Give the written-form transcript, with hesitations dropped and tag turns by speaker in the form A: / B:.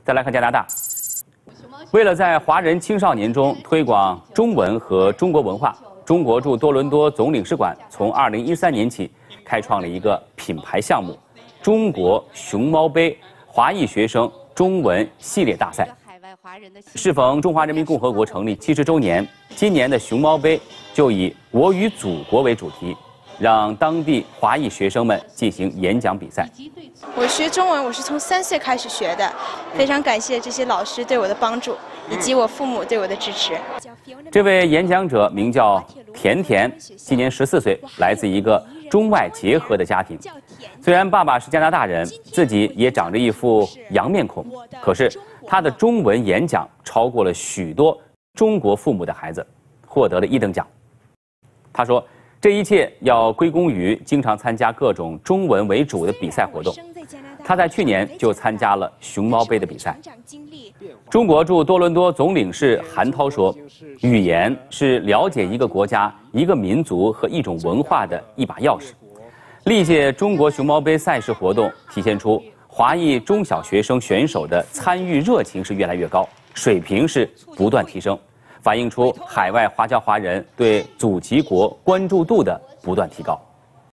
A: 再来看加拿大，为了在华人青少年中推广中文和中国文化，中国驻多伦多总领事馆从2013年起开创了一个品牌项目——中国熊猫杯华裔学生中文系列大赛。适逢中华人民共和国成立70周年，今年的熊猫杯就以“我与祖国”为主题，让当地华裔学生们进行演讲比赛。
B: 我学中文，我是从3岁开始学的，非常感谢这些老师对我的帮助，以及我父母对我的支持。
A: 这位演讲者名叫甜甜，今年14岁，来自一个中外结合的家庭。虽然爸爸是加拿大人，自己也长着一副洋面孔，可是他的中文演讲超过了许多中国父母的孩子，获得了1等奖。他说，这一切要归功于经常参加各种中文为主的比赛活动。他在去年就参加了熊猫杯的比赛。中国驻多伦多总领事韩涛说，语言是了解一个国家、一个民族和一种文化的一把钥匙。历届中国熊猫杯赛事活动体现出华裔中小学生选手的参与热情是越来越高，水平是不断提升，反映出海外华侨华人对祖籍国关注度的不断提高。